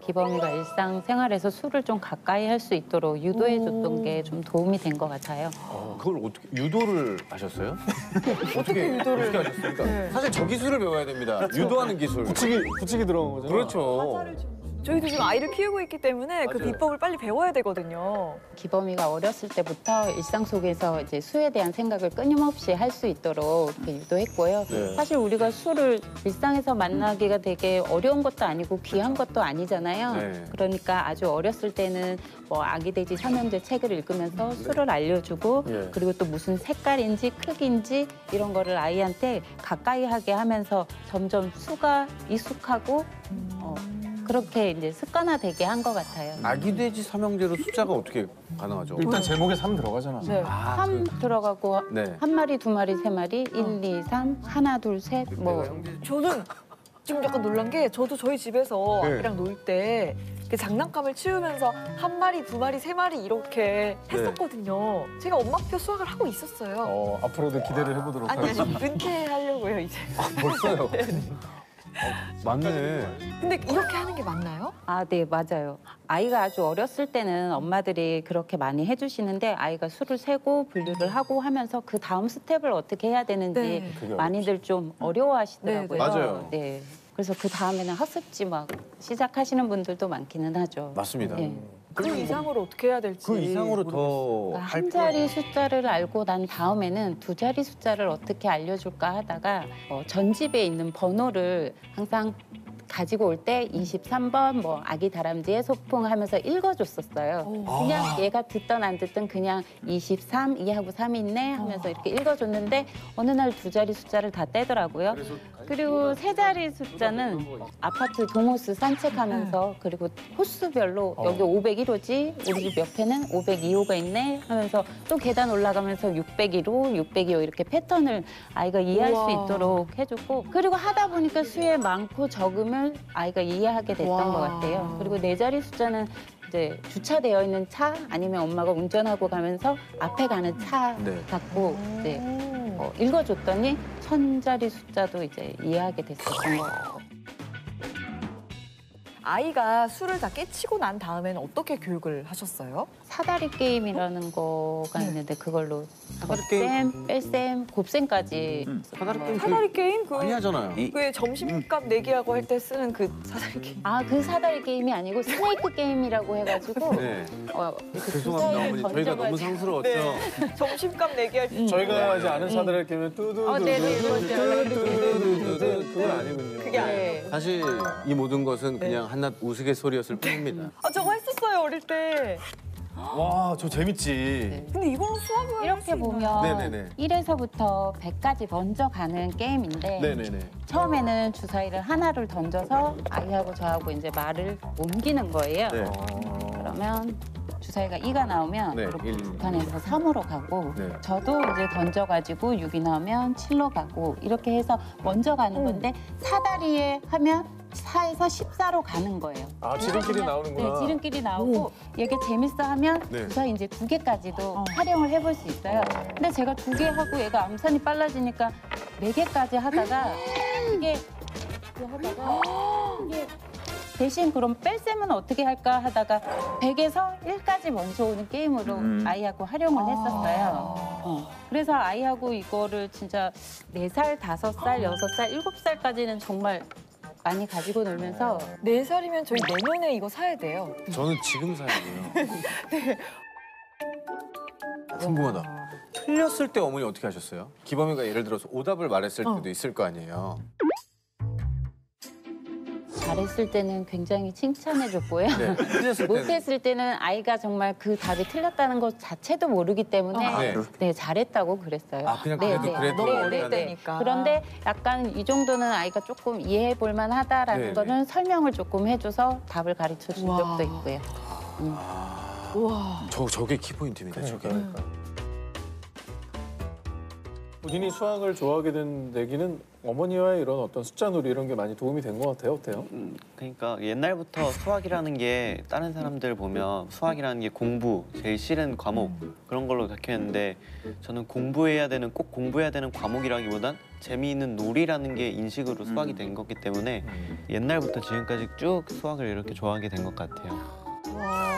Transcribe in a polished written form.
기범이가 일상생활에서 술을 좀 가까이 할 수 있도록 유도해줬던 게 좀 도움이 된 것 같아요. 그걸 어떻게 유도를 하셨어요? 어떻게 유도를 어떻게 하셨습니까? 네. 사실 저 기술을 배워야 됩니다. 유도하는 기술. 붙이기 들어간 거죠. 그렇죠. 저희도 지금 아이를 키우고 있기 때문에 그 맞아요. 비법을 빨리 배워야 되거든요. 기범이가 어렸을 때부터 일상 속에서 이제 술에 대한 생각을 끊임없이 할 수 있도록 이렇게 유도했고요. 네. 사실 우리가 술을 일상에서 만나기가 되게 어려운 것도 아니고 귀한 것도 아니잖아요. 네. 그러니까 아주 어렸을 때는 뭐 아기 돼지 삼형제 책을 읽으면서 술을 알려주고 네. 그리고 또 무슨 색깔인지 크기인지 이런 거를 아이한테 가까이 하게 하면서 점점 수가 익숙하고 그렇게 이제 습관화되게 한 것 같아요. 아기 돼지 삼형제로 숫자가 어떻게 가능하죠? 일단 제목에 3 들어가잖아. 네. 아, 3 들어가고 네. 한 마리, 두 마리, 세 마리, 1, 2, 3, 하나, 둘, 셋, 뭐. 저는 지금 약간 놀란 게 저도 저희 집에서 네. 아기랑 놀 때 장난감을 치우면서 한 마리, 두 마리, 세 마리 이렇게 했었거든요. 제가 엄마표 수학을 하고 있었어요. 앞으로도 기대를 해보도록 아니, 하겠습니다. 은퇴하려고요, 이제. 벌써요? 맞네. 근데 이렇게 하는 게 맞나요? 아, 네, 맞아요. 아이가 아주 어렸을 때는 엄마들이 그렇게 많이 해주시는데 아이가 술을 세고 분류를 하고 하면서 그 다음 스텝을 어떻게 해야 되는지 네. 그게 많이들 좀 어려워하시더라고요. 네, 네. 맞아요. 네. 그래서 그 다음에는 학습지 막 시작하시는 분들도 많기는 하죠. 맞습니다. 네. 그 이상으로 어떻게 해야 될지. 그 이상으로 더 그러니까 한 자리 숫자를 알고 난 다음에는 두 자리 숫자를 어떻게 알려줄까 하다가 전집에 있는 번호를 항상 가지고 올 때 23번 뭐 아기 다람쥐의 소풍 하면서 읽어줬었어요. 그냥 얘가 듣던 안 듣던 그냥 23, 2하고 3이 있네 하면서 이렇게 읽어줬는데 어느 날 두 자리 숫자를 다 떼더라고요. 그리고 세 자리 숫자는 아파트 동호수 산책하면서 그리고 호수별로 여기 501호지 우리 집 옆에는 502호가 있네 하면서 또 계단 올라가면서 601호, 602호 이렇게 패턴을 아이가 이해할 우와. 수 있도록 해줬고 그리고 하다 보니까 수에 많고 적음을 아이가 이해하게 됐던 와. 것 같아요. 그리고 네 자리 숫자는 이제 주차되어 있는 차 아니면 엄마가 운전하고 가면서 앞에 가는 차 네. 갖고 이제 읽어줬더니 1000자리 숫자도 이제 이해하게 됐었던 것 같아요. 아이가 술을 다 깨치고 난 다음에는 어떻게 교육을 하셨어요? 사다리 게임이라는 거가 있는데 그걸로 사다리 덧셈, 뺄셈, 곱셈까지 사다리 게임 사다리 게임? 많이 하잖아요. 그 점심값 내기하고 할 때 쓰는 그 사다리 게임. 아, 그 사다리 게임이 아니고 스네이크 게임이라고 해가지고 네. 이렇게 죄송합니다, 어머니. 저희가 너무 던져가지고. 상스러웠죠. 네. 점심값 내기 할 때. 저희가 이제 아는 사다리 게임은 네네, 뚜두두두두두두두두 그건 아니군요. 그게 아니에요. 네. 사실 이 모든 것은 그냥 한낱 우스갯소리였을 뿐입니다. 아, 저거 했었어요, 어릴 때. 와, 저 재밌지. 근데 이거는 수학을 이렇게 보면 네네네. 1에서부터 100까지 먼저 가는 게임인데 네네네. 처음에는 주사위를 하나를 던져서 아이하고 저하고 이제 말을 옮기는 거예요. 네. 그러면 주사위가 2가 나오면 네, 이렇게 일. 두 칸에서 3으로 가고 네. 저도 이제 던져가지고 6이 나오면 7로 가고 이렇게 해서 먼저 가는 건데 사다리에 하면 4에서 14로 가는 거예요. 아, 지름길이 나오는구나. 네, 지름길이 나오고 이게 재밌어 하면 네. 주사위 이제 2개까지도 활용을 해볼 수 있어요. 근데 제가 2개 하고 얘가 암산이 빨라지니까 4개까지 하다가 이게 대신 그럼 뺄셈은 어떻게 할까 하다가 100에서 1까지 먼저 오는 게임으로 아이하고 활용을 했었어요. 그래서 아이하고 이거를 진짜 4살, 5살, 6살, 7살까지는 정말 많이 가지고 놀면서 4살이면 저희 내년에 이거 사야 돼요. 저는 지금 사야 돼요. 궁금하다. 틀렸을 때 어머니 어떻게 하셨어요? 기범이가 예를 들어서 오답을 말했을 때도 있을 거 아니에요. 잘했을 때는 굉장히 칭찬해줬고요. 네. 틀렸을 때는 못했을 때는 아이가 정말 그 답이 틀렸다는 것 자체도 모르기 때문에 네. 네, 잘했다고 그랬어요. 아, 그냥 그래도 너무 어릴 일단은. 때니까. 그런데 약간 이 정도는 아이가 조금 이해해 볼 만하다라는 네, 거는 설명을 조금 해줘서 답을 가르쳐 준 와. 적도 있고요. 우와. 저게 키포인트입니다. 저게. 본인이 수학을 좋아하게 된 계기는 어머니와의 이런 어떤 숫자 놀이 이런 게 많이 도움이 된 것 같아요. 어때요? 그러니까 옛날부터 수학이라는 게 다른 사람들 보면 수학이라는 게 공부, 제일 싫은 과목 그런 걸로 각했는데 저는 꼭 공부해야 되는 과목이라기보단 재미있는 놀이라는 게 인식으로 수학이 된 거기 때문에 옛날부터 지금까지 쭉 수학을 이렇게 좋아하게 된 것 같아요. 와.